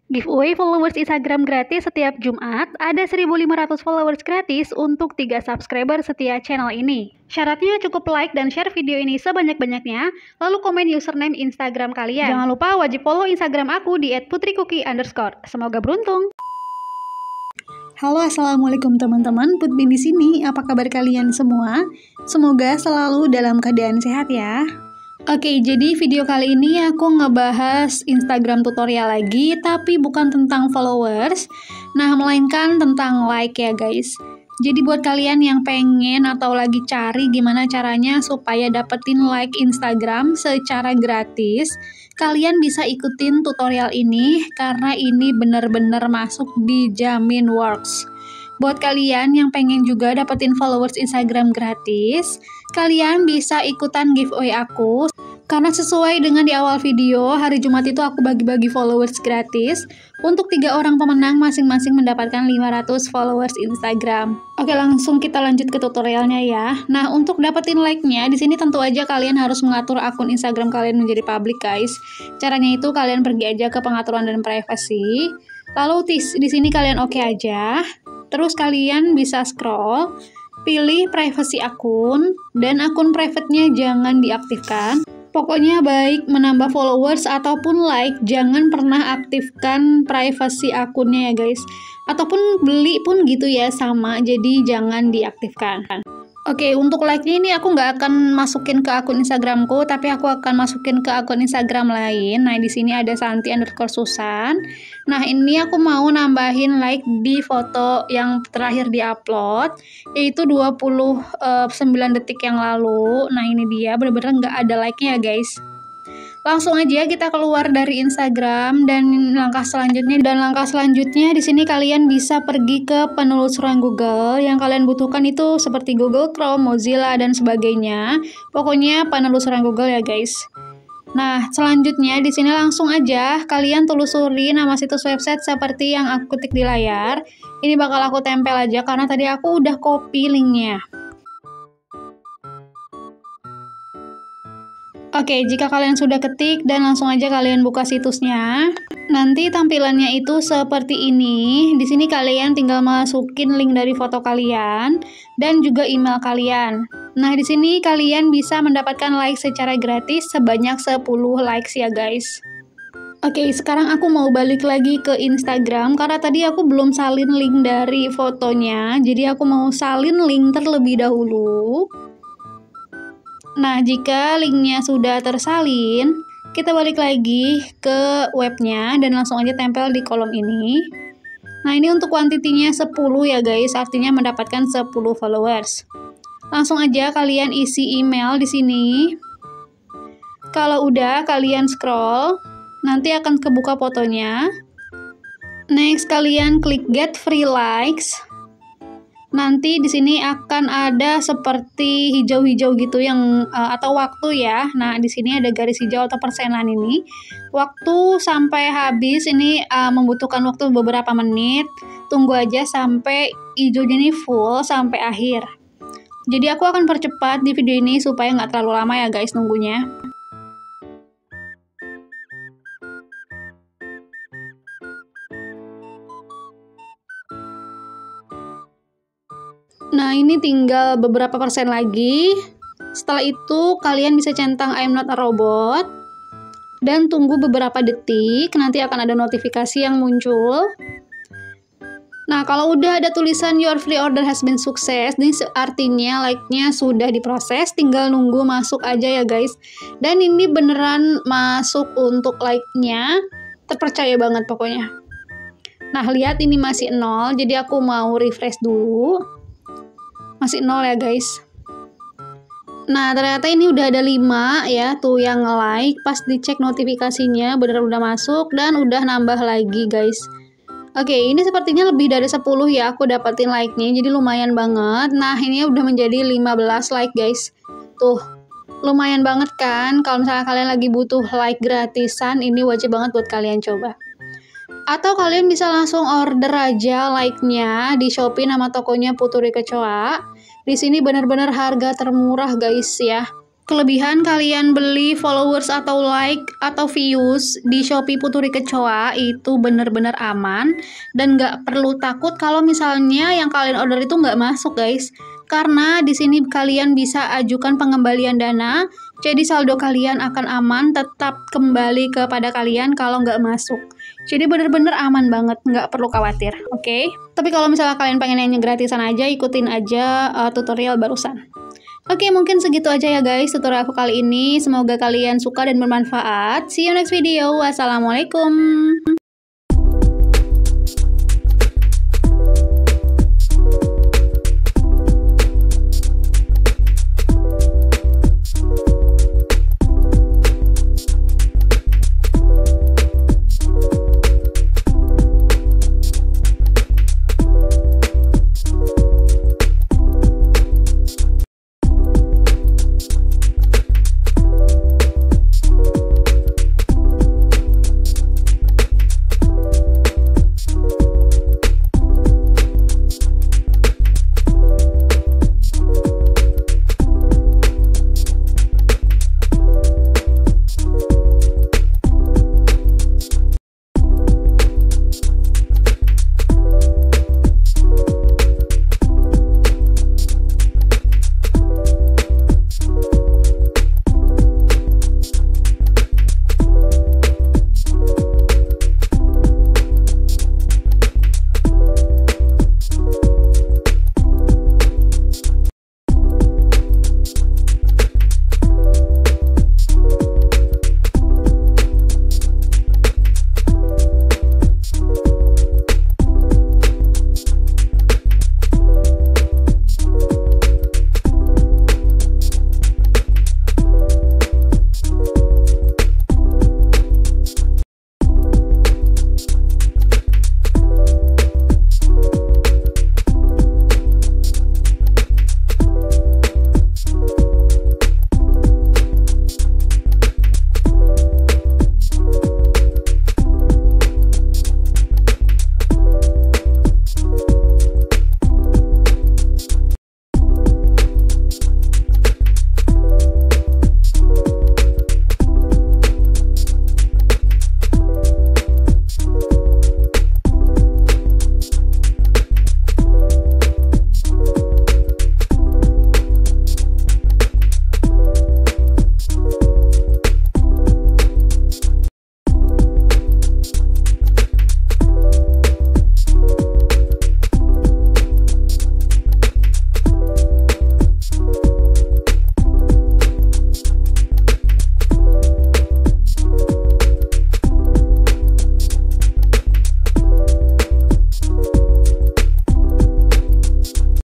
Giveaway followers Instagram gratis setiap Jumat, ada 1.500 followers gratis untuk 3 subscriber setiap channel ini. Syaratnya cukup like dan share video ini sebanyak-banyaknya, lalu komen username Instagram kalian. Jangan lupa wajib follow Instagram aku di @putricookie_. Semoga beruntung. Halo, assalamualaikum teman-teman. Putbin di sini. Apa kabar kalian semua? Semoga selalu dalam keadaan sehat ya. Oke, jadi video kali ini aku ngebahas Instagram tutorial lagi, tapi bukan tentang followers, melainkan tentang like ya guys. Jadi buat kalian yang pengen atau lagi cari gimana caranya supaya dapetin like Instagram secara gratis, kalian bisa ikutin tutorial ini karena ini bener-bener masuk dijamin works. Buat kalian yang pengen juga dapetin followers Instagram gratis, kalian bisa ikutan giveaway aku. Karena sesuai dengan di awal video, hari Jumat itu aku bagi-bagi followers gratis untuk 3 orang pemenang masing-masing mendapatkan 500 followers Instagram. Oke, langsung kita lanjut ke tutorialnya ya. Nah, untuk dapetin like-nya, di sini tentu aja kalian harus mengatur akun Instagram kalian menjadi public, guys. Caranya itu kalian pergi aja ke pengaturan dan privasi. Lalu di sini kalian oke aja. Terus kalian bisa scroll, pilih privasi akun, dan akun private-nya jangan diaktifkan. Pokoknya baik menambah followers ataupun like, jangan pernah aktifkan privasi akunnya ya guys. Ataupun beli pun gitu ya, sama, jadi jangan diaktifkan. Oke, untuk like-nya ini aku nggak akan masukin ke akun Instagramku, tapi aku akan masukin ke akun Instagram lain. Nah, di sini ada Santi_Susan. Nah, ini aku mau nambahin like di foto yang terakhir di-upload, yaitu 29 detik yang lalu. Nah, ini dia, bener-bener nggak ada like-nya ya guys. Langsung aja kita keluar dari Instagram dan langkah selanjutnya di sini kalian bisa pergi ke penelusuran Google. Yang kalian butuhkan itu seperti Google Chrome, Mozilla dan sebagainya. Pokoknya penelusuran Google ya guys. Nah, selanjutnya di sini langsung aja kalian telusuri nama situs website seperti yang aku ketik di layar. Ini bakal aku tempel aja karena tadi aku udah copy linknya. Oke, jika kalian sudah ketik dan langsung aja kalian buka situsnya, nanti tampilannya itu seperti ini. Di sini kalian tinggal masukin link dari foto kalian dan juga email kalian. Nah, di sini kalian bisa mendapatkan like secara gratis sebanyak 10 likes ya guys. Oke, sekarang aku mau balik lagi ke Instagram karena tadi aku belum salin link dari fotonya. Jadi aku mau salin link terlebih dahulu. Nah, jika linknya sudah tersalin, kita balik lagi ke webnya dan langsung aja tempel di kolom ini. Nah, ini untuk kuantitinya 10 ya guys, artinya mendapatkan 10 followers. Langsung aja kalian isi email di sini. Kalau udah, kalian scroll, nanti akan kebuka fotonya. Next, kalian klik get free likes. Nanti di sini akan ada seperti hijau-hijau gitu yang atau waktu ya. Nah, di sini ada garis hijau atau persenan ini. Waktu sampai habis ini membutuhkan waktu beberapa menit. Tunggu aja sampai hijaunya ini full sampai akhir. Jadi aku akan percepat di video ini supaya nggak terlalu lama ya guys nunggunya. Nah, ini tinggal beberapa persen lagi. Setelah itu, kalian bisa centang I'm not a robot. Dan tunggu beberapa detik, nanti akan ada notifikasi yang muncul. Nah, kalau udah ada tulisan your free order has been success, ini artinya like-nya sudah diproses, tinggal nunggu masuk aja ya guys. Dan ini beneran masuk untuk like-nya, terpercaya banget pokoknya. Nah, lihat ini masih 0, jadi aku mau refresh dulu. Masih 0 ya guys. Nah, ternyata ini udah ada 5 ya tuh yang nge-like. Pas dicek notifikasinya bener udah masuk dan udah nambah lagi guys. Oke, ini sepertinya lebih dari 10 ya aku dapetin like-nya, jadi lumayan banget. Nah, ini udah menjadi 15 like guys. Tuh, lumayan banget kan. Kalau misalnya kalian lagi butuh like gratisan, ini wajib banget buat kalian coba. Atau kalian bisa langsung order aja like-nya di Shopee, nama tokonya Putri Kecoa. Di sini benar-benar harga termurah guys ya. Kelebihan kalian beli followers atau like atau views di Shopee Putri Kecoa itu bener-bener aman dan nggak perlu takut kalau misalnya yang kalian order itu nggak masuk guys. Karena di sini kalian bisa ajukan pengembalian dana, jadi saldo kalian akan aman, tetap kembali kepada kalian kalau nggak masuk. Jadi bener-bener aman banget, nggak perlu khawatir, oke? Tapi kalau misalnya kalian pengen yang gratisan aja, ikutin aja tutorial barusan. Oke, mungkin segitu aja ya guys tutorial aku kali ini. Semoga kalian suka dan bermanfaat. See you next video. Wassalamualaikum.